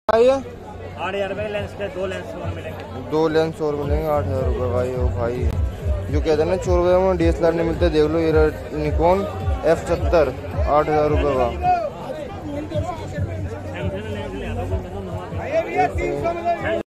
भाई है 8,000 रुपये लेंस के 2 लेंस और मिलेंगे। 2 लेंस और मिलेंगे 8,000 रुपये भाई। ओ भाई जो कहते हैं ना 4 रुपये में DSLR नहीं मिलते, देख लो ये निकॉन F70 8,000 रुपये का।